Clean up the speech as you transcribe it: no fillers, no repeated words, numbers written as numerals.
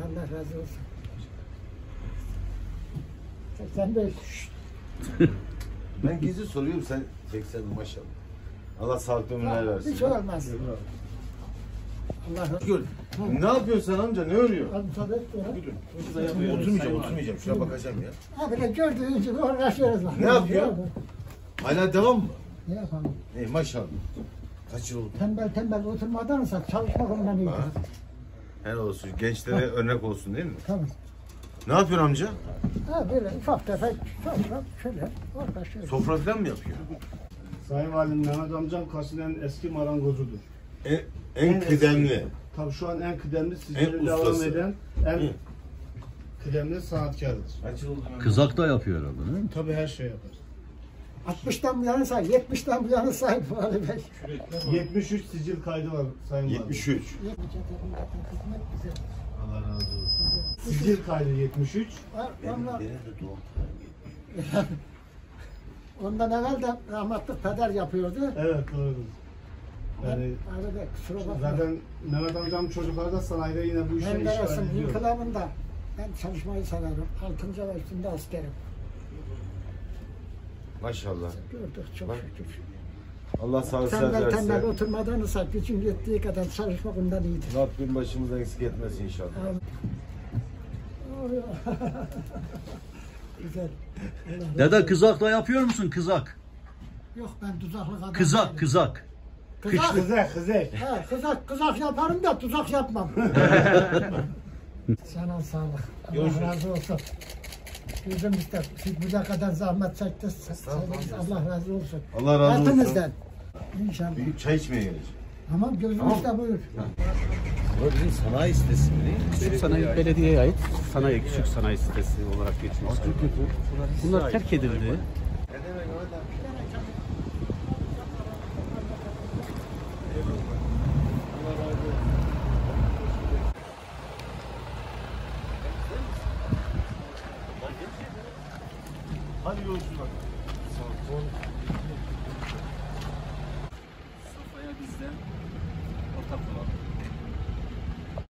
Allah razı olsun. 85. Ben gizli soruyorum, sen 80 maşallah. Allah sağlıklı ömürler versin. Hiç olmaz. Allah razı olsun. Ne yapıyorsun sen amca? Ne örüyorsun? Az müsaade et ya. Oturmayacağım. Şuna bakacağım ya. Abi de gördüğünüz gibi uğraşıyoruz. Ne yapıyor? Hala devam mı? Ne yapalım? Maşallah. Kaç yıl oldu? Tembel oturmadansa çalışmak ondan iyidir. Helal olsun. Gençlere örnek olsun değil mi? Tabii. Ne yapıyorsun amca? Ha böyle ufak tefek şöyle uğraşıyoruz. Sofra falan mı yapıyor? Sayın Valim, Mehmet amcam Kars'ın en eski marangozudur. En kıdemli. Tabii şu an en kıdemli, En sizleri devam ustası. eden en kıdemli sanatkarıdır. Kaç yıl oldu? Kızak da yapıyor herhalde değil mi? Tabii her şey yapar. 60'tan bu yana say, 70'ten bu yana say Fuali Bey. 73 sicil kaydı var Sayın Valim. 73. Allah razı olsun. Sicil kaydı 73. Ondan, Benim de doğum ondan evvel de rahmetli peder yapıyordu. Evet doğrudur. Yani Abi de kusura bakma. zaten Mehmet amcam çocuklar da sanayide yine bu işe Menderes'in işgal ediyor. inkılabında ben çalışmayı severim. 6. ve üstünde askerim. Maşallah. Gördük çok Bak. şükür. Allah sağlık sıhhat Tembel versin. oturmadan ise gücün yettiği kadar çalışmak ondan iyidir. Rabbim başımıza eksik etmesin inşallah. Güzel. Dede kızak da yapıyor musun kızak? Yok ben tuzaklık adam Kızak değilim. kızak. Kızak. Kızak. He, kızak yaparım da tuzak yapmam. Sana sağlık. Allah razı olsun. Bizim işte siz bu kadar zahmet çektiniz. Allah razı olsun. Allah razı olsun. Hepinizden. İnşallah. Bir çay içmeye geleceğim. Tamam gözünüzde buyur. Bu bizim sanayi sitesi mi değil mi? Küçük sanayi belediyeye ait sanayi, küçük sanayi sitesi olarak geçiyor. Bunlar terk edildi. Hadi yolculuk.